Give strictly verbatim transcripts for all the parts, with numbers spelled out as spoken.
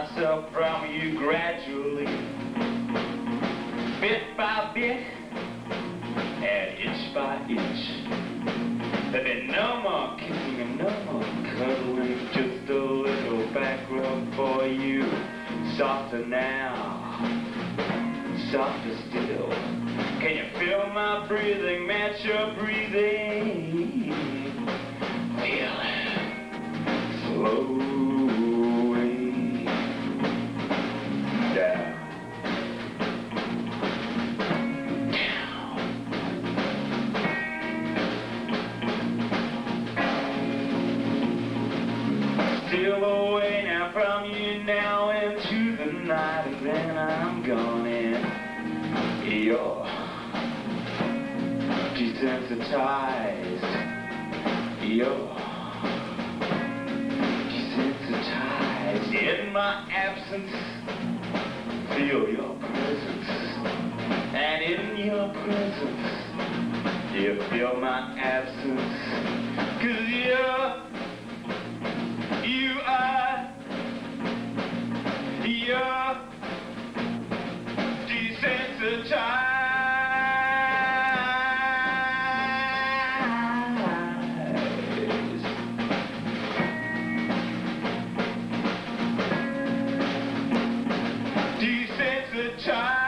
myself from you gradually, bit by bit, and inch by inch. There'll be no more kissing and no more cuddling, just a little back rub for you. Softer now, softer still. Can you feel my breathing match your breathing? Feel it slowly down. Steal away now from you now into the night, and then I'm gone in. You're desensitized. You're desensitized. In my absence, feel your presence. And in your presence, you feel my absence. 'Cause you're You are, you're desensitized. Desensitized.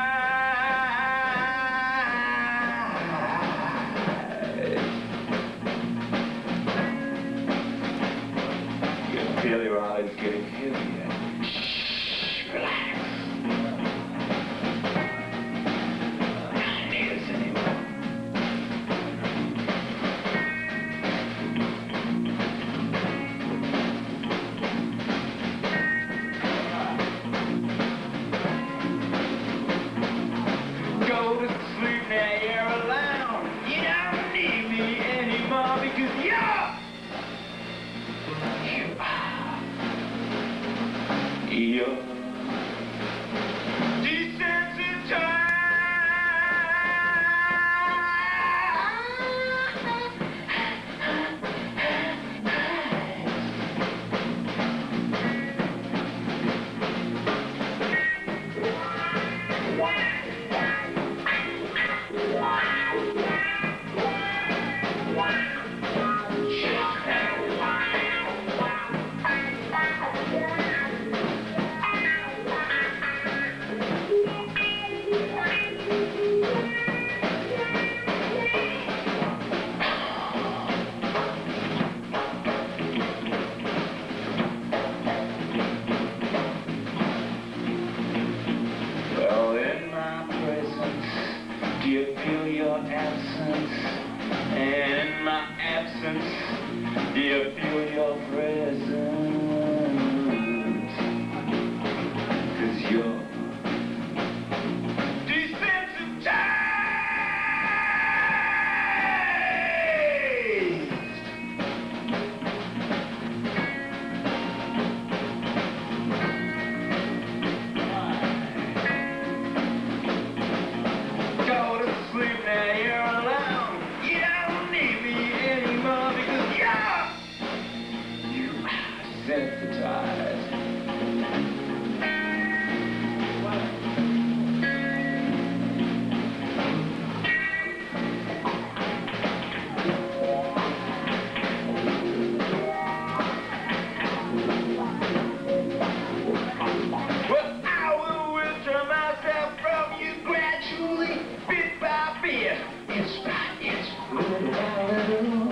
Feel your eyes getting heavier. Shh, relax. I don't need us anymore. Go to sleep now, you're alone. You don't need me anymore because you're You are You're desensitized. Do you feel your absence? And in my absence, do you feel your presence? 'Cause you're desensitized. Desensitized. Well, I will withdraw myself from you gradually, bit by bit, inch by inch, little by little.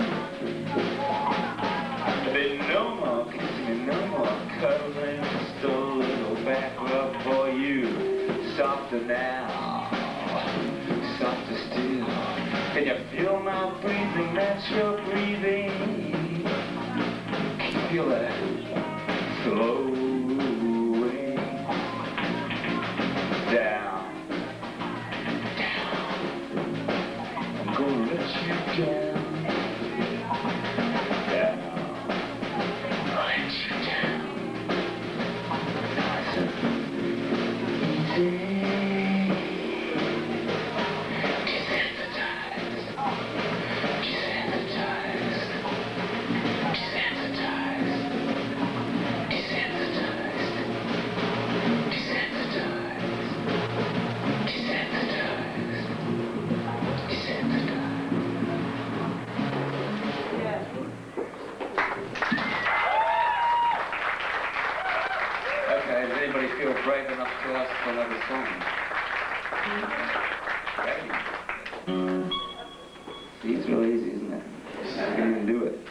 There's no more kissing, no more cuddling, just a little back rub for you. Softer now, softer still. Can you feel my breathing? That's your breathing. Can you feel that? Slowly down, down. I'm gonna let you down. Desensitized. Desensitized. Desensitized. brave enough to ask for another song. Ready? See, it's real easy, isn't it? You can even do it.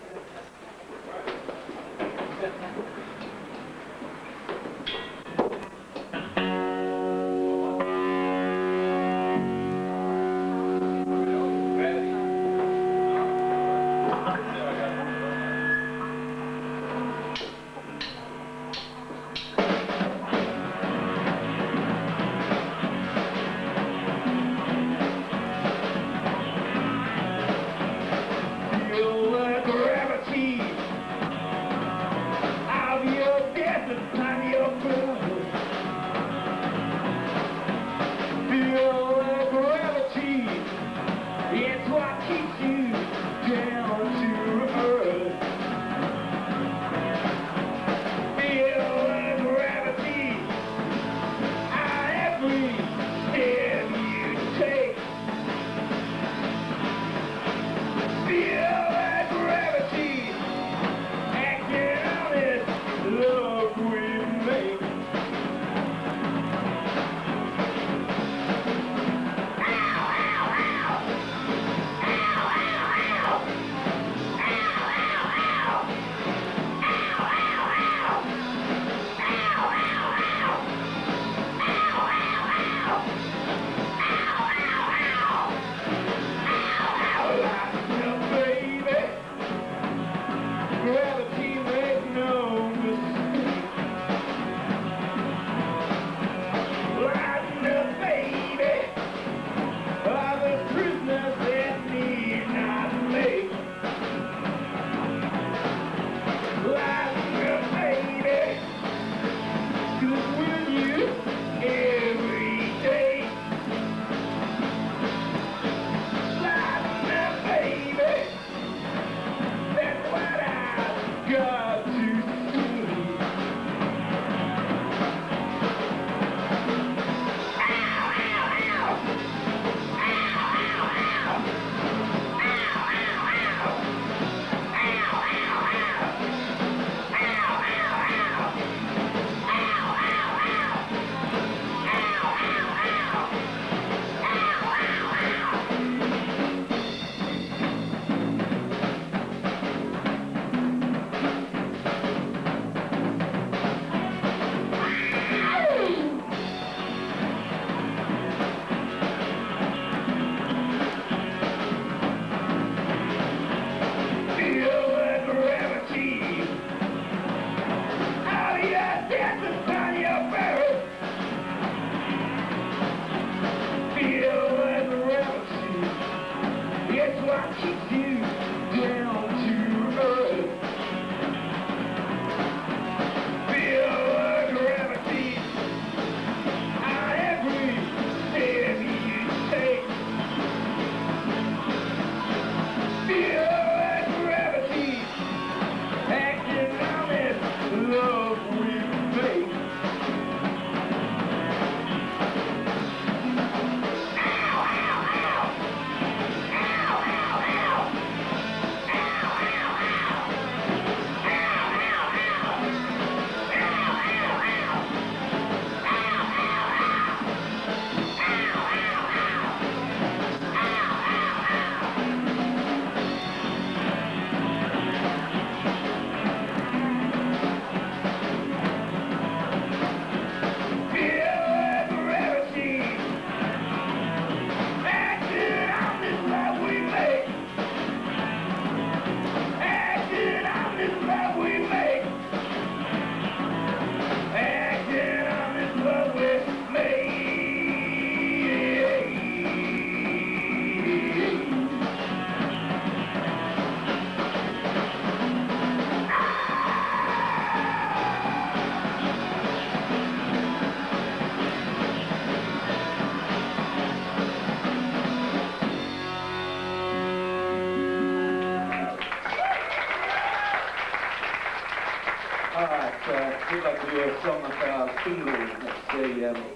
We'd like to do a song of our single. That's the, um,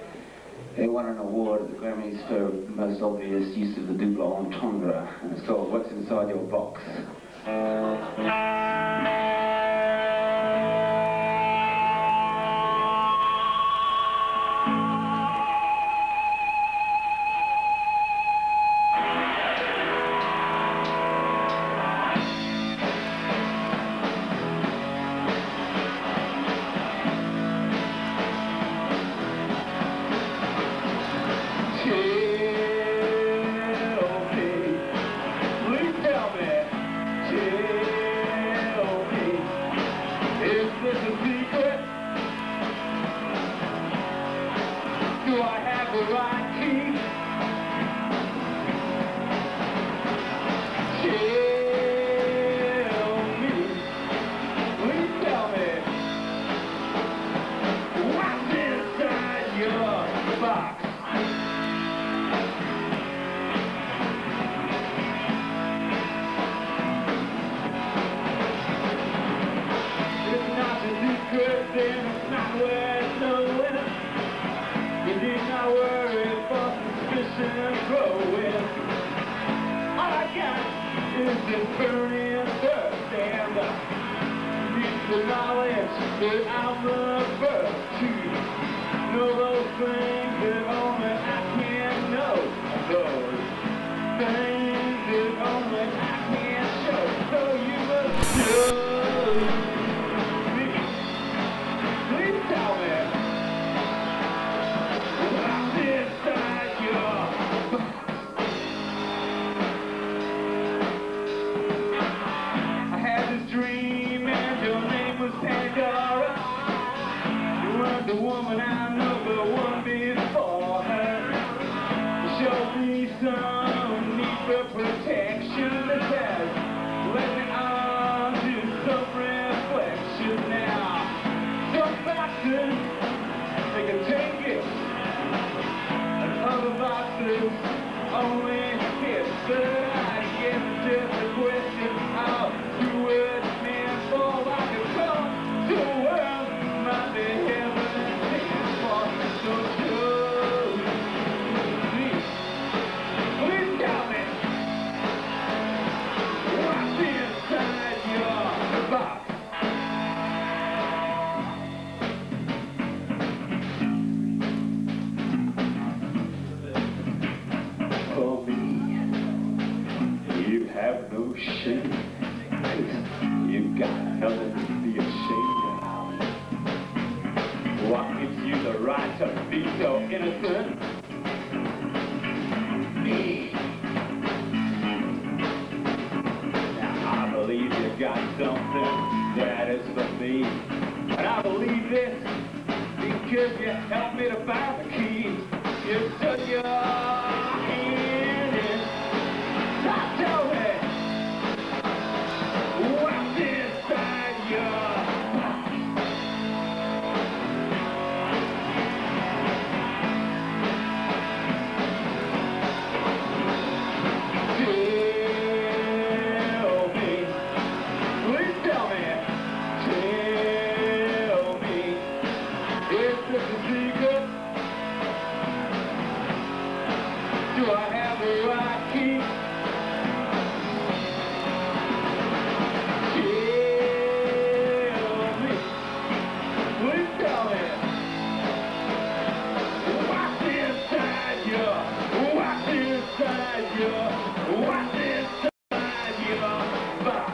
they won an award at the Grammys for most obvious use of the double entendre, and it's called What's Inside Your Box. Uh, got is this burning thirst and uh, it's the knowledge that I'm the first to know those things that only I can know. Those things that only I can show. So you must show me. Please tell me what's inside your box. I had this dream and your name was Pandora. You weren't the woman I know, the one before her. Show me some need for protection that says, let me on to some reflection now. Some boxes, they can take it, and other boxes only hit. But I guess it's just a question of who it's meant for. I can come to the world, might be heaven and for. So show me, please tell me what's inside your box. For me, you have no shame, 'cause you've got nothing to be ashamed of. What gives you the right to be so innocent? Me. Now I believe you got something that is for me, and I believe this because you helped me to find the key. You took your hand in. Now tell me what's inside your box. Tell me, please tell me, tell me, is this a secret? Do I have the right key? Tell me, please tell me, what's inside your, what's inside your, what's inside your box?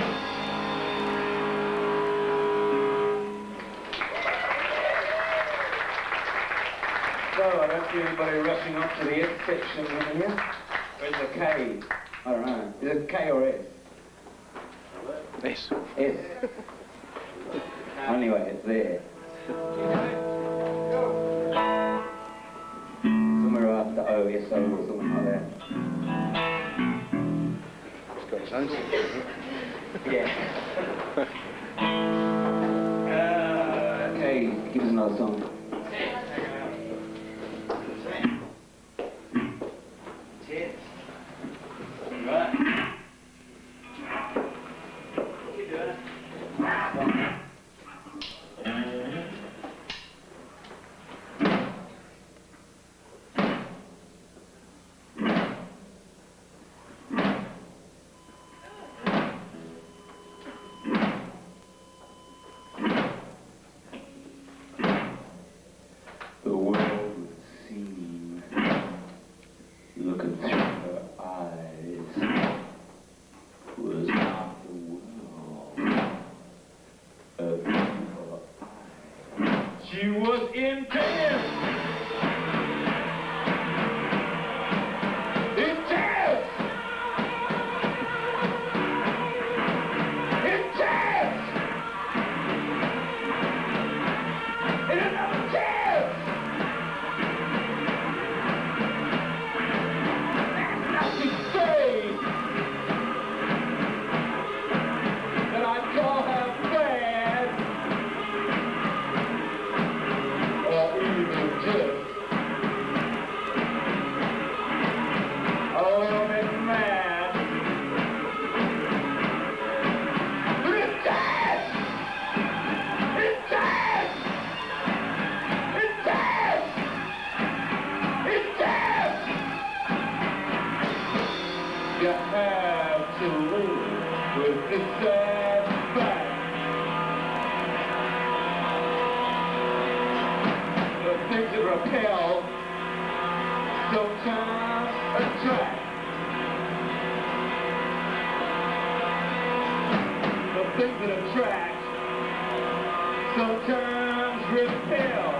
So I don't see anybody rushing off to the S section in here. Where's the K? I don't know. Is it K or S? S. S. Anyway, it's there. Somewhere after O, S, O, or something like that. It's got its own section. Yeah. uh, okay, give us another song. Right. Keep doing it. The world would seem, looking through her eyes, was not the world of beautiful eyes. She was intense. Intense. Intense. And another chance. Nothing to say that I'd call her bad or even just the sad fact. The things that repel sometimes attract. The things that attract sometimes repel.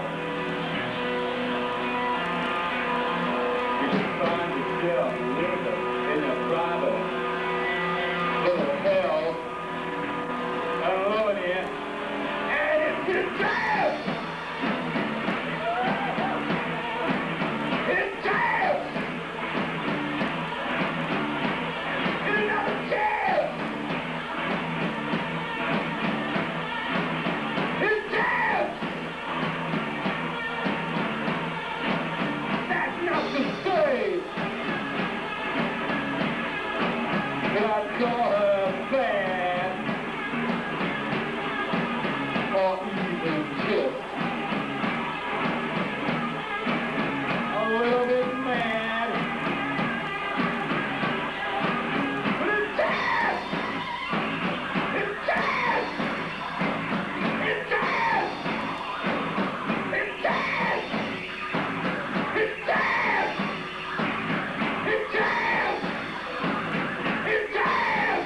You can find yourself living in a private little hell and loving it, and it's intense! Intense! Get another chance! Intense! That's not to say that I'd call her bad or even just a little bit mad. But intense! Intense! Intense! Intense! Intense! Intense! Intense!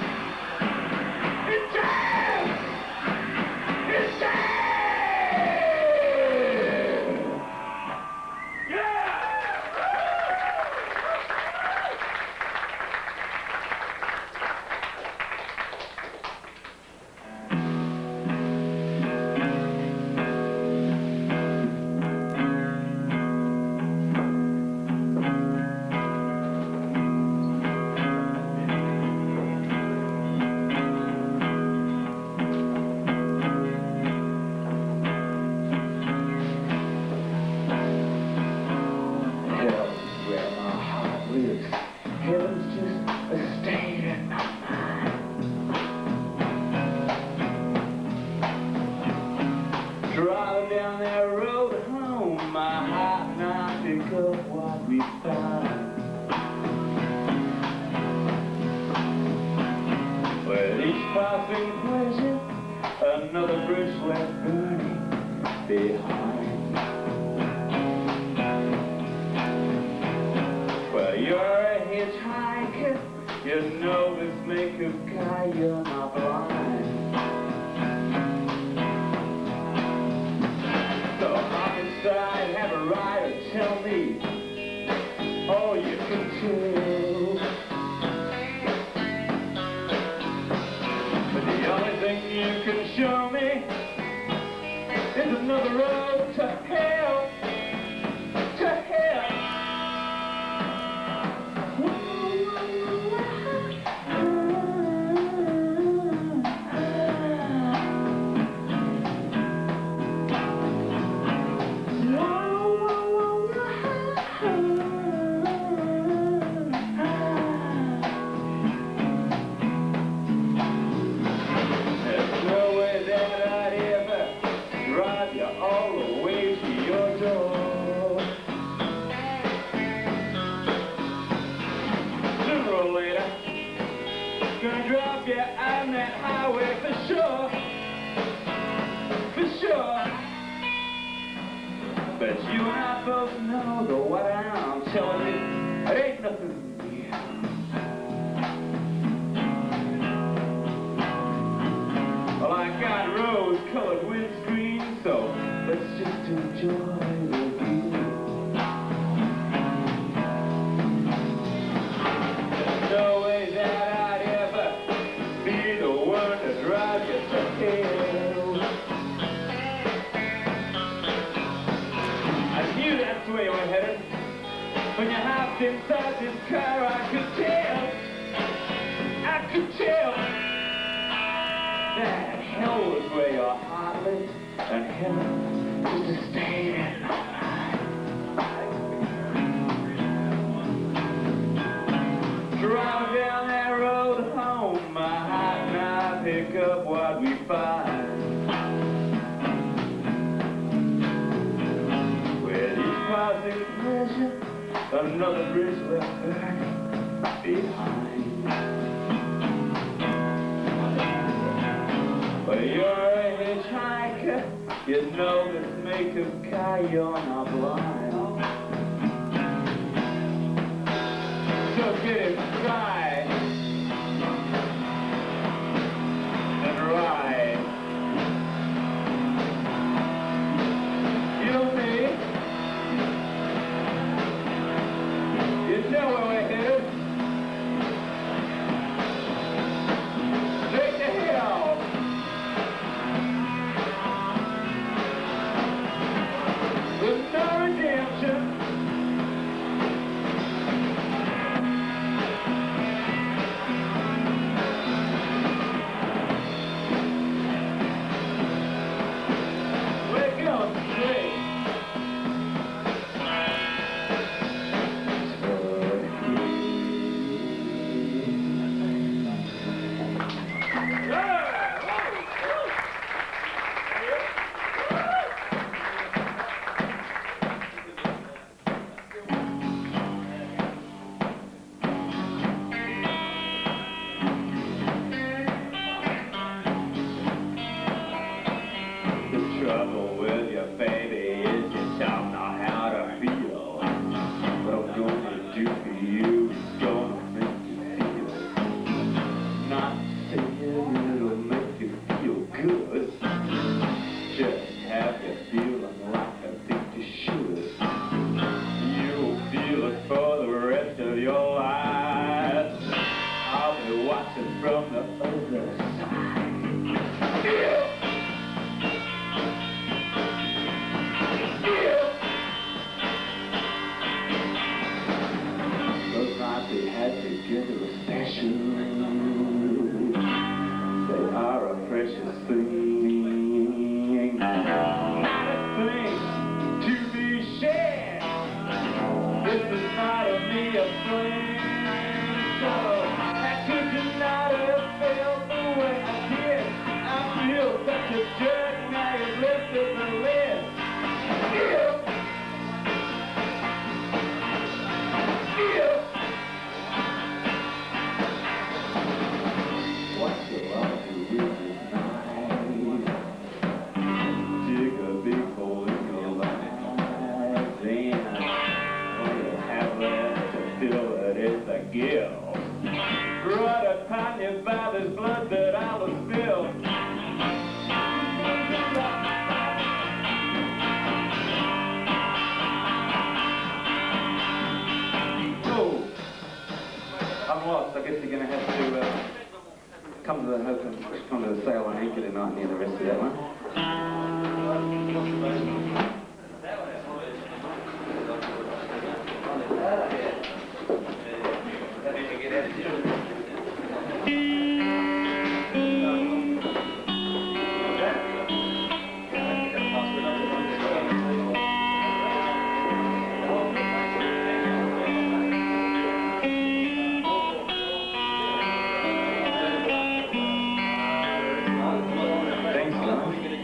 Intense! Intense! Hell's where my heart lives. Heaven's just a state in my mind. Driving down that road home, my heart and I pick up what we find. With each passing pleasure, another bridge left burning behind. Well, you're a hitchhiker, you know this makeup guy, you're not blind. So hop inside, have a ride, and tell me all you can tell. But the only thing you can show me is another road to hell, to hell. There's no way that I'd ever drive you all the way to your door. Sooner or later, gonna drop you on that highway for sure, for sure. But you and I both know that what I'm telling you, it ain't nothing new. Well, I got rose-colored windscreen, so let's just enjoy the view. There's no way that I'd ever be the one to drive you to hell. I knew that's where you were headed. When you hopped inside this car, I could tell, I could tell that hell was where your heart lived, and heaven was to stay in my mind. Driving down that road home, my heart and I pick up what we find. With each passing pleasure, another bridge left burning behind. You know this makeup guy, you're not blind. So get it right and right. You see? You know where we're headed. Straight to hell. With no redemption. We're going straight. The trouble with you, baby, is you don't know how to feel. What I'm gonna do for you is gonna make you feel. Not saying it'll make you feel good. Just have you feeling like I think you should. You'll feel it for the rest of your life. I'll be watching from the other side. Yeah. Those nights we had together were special. They are a precious thing. Not a thing to be shared. This is not a me a friend. So how could you not have felt the way I did? I feel such a jerk now you've lifted the lid. Yeah. What you want to do this night? Dig a big hole in your life, then all you'll have left to fill it is a guilt. Brought upon you by this blood that I'll spill. Oh, I'm lost. I guess you're going to have to uh, come to the hotel, come to the sail on anchor tonight and hear the rest of that one. Thanks, son.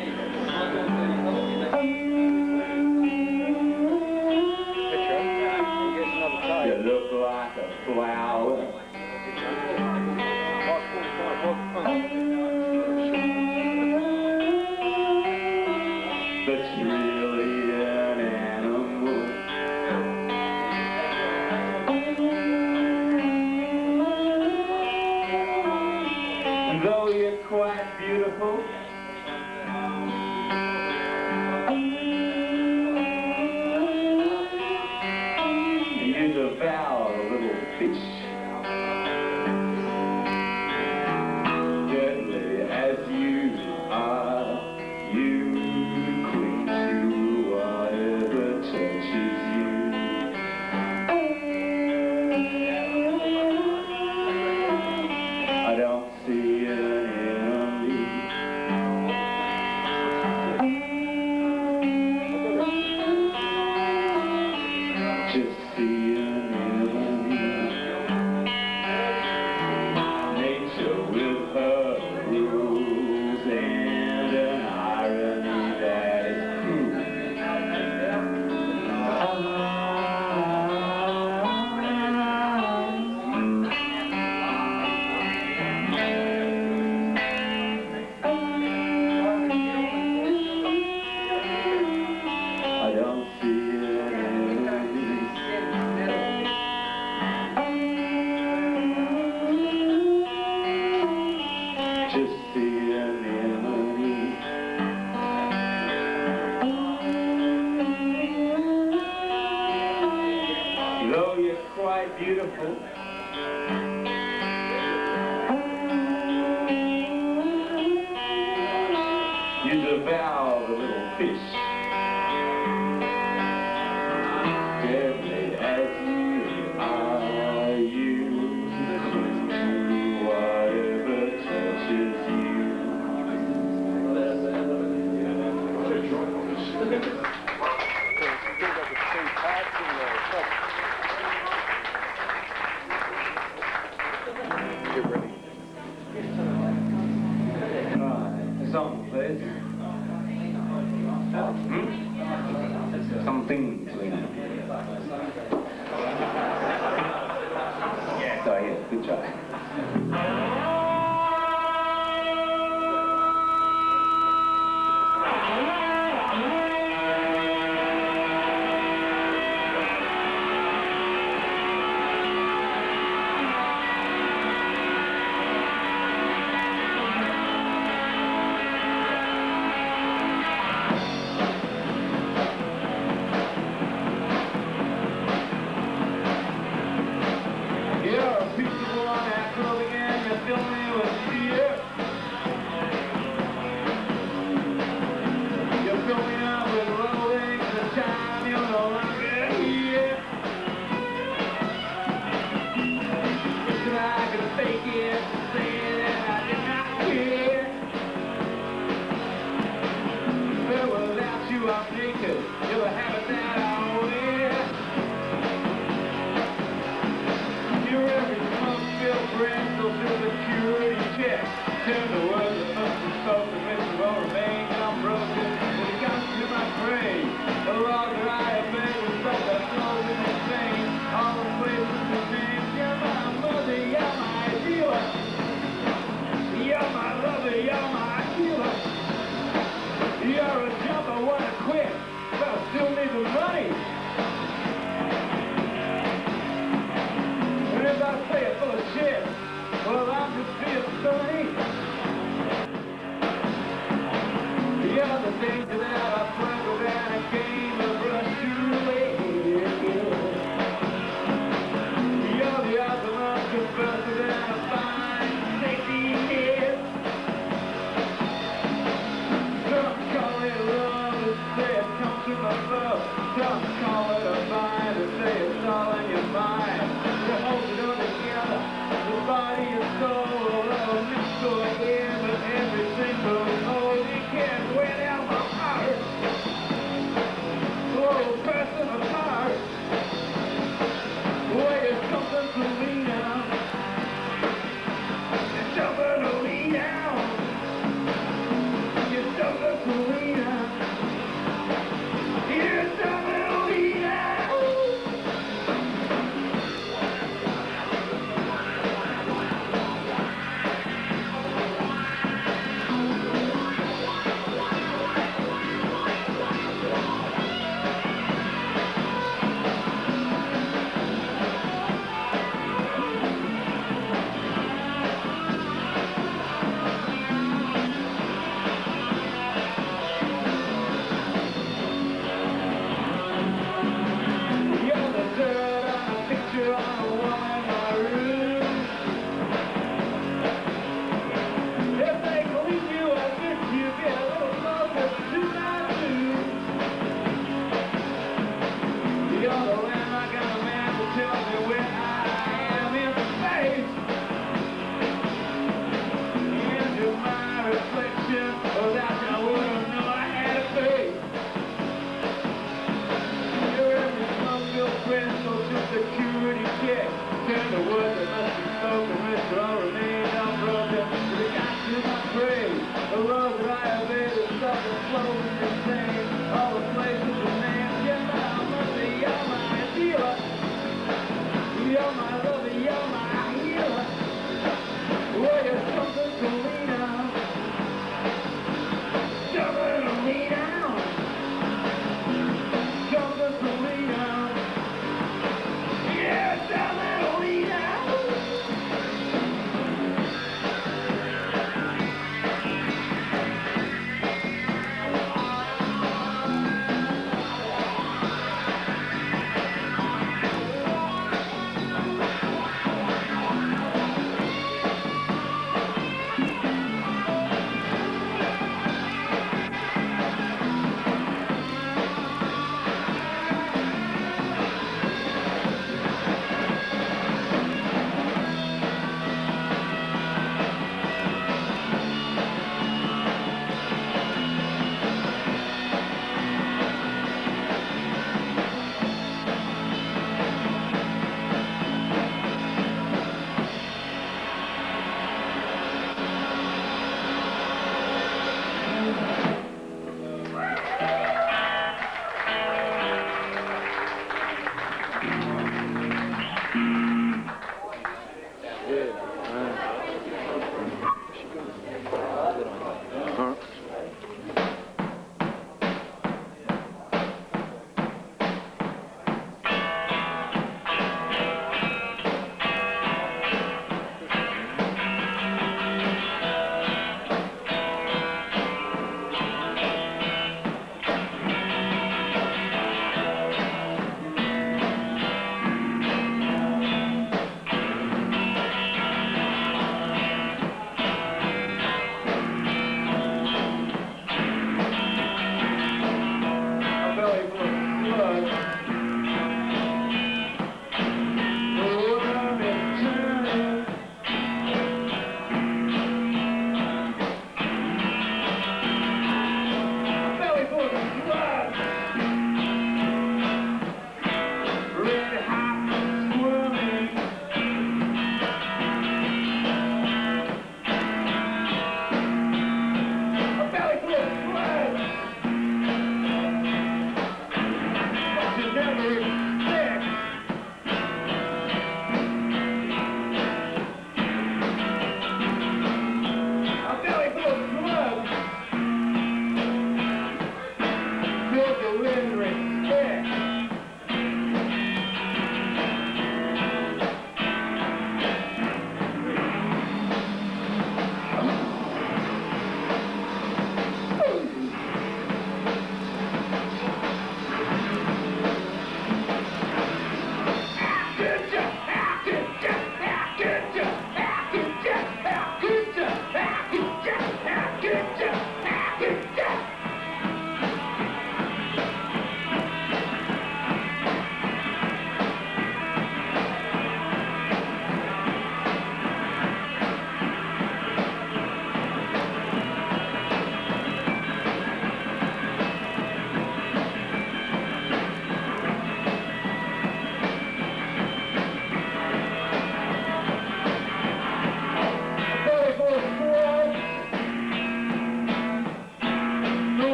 You look like a flower. That's really an animal. Though you're quite beautiful, you devour a little fish. Deadly as you are, you cling to whatever touches you. I don't see an enemy. fish. Deadly as you are, you cling to whatever touches you. Get ready. Right, song, please. Hmm? Something between them. Yeah, sorry, yeah, good try.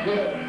Yeah.